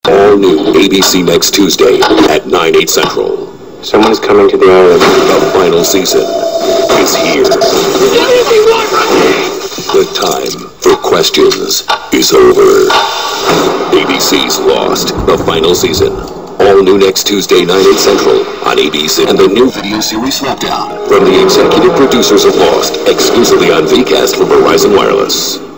All new ABC next Tuesday at 9/8 Central. Someone's coming to the island. The final season is here. The time for questions is over. ABC's Lost, the final season. All new next Tuesday, 9/8 Central on ABC. And the new video series Slapdown from the executive producers of Lost, exclusively on Vcast from Verizon Wireless.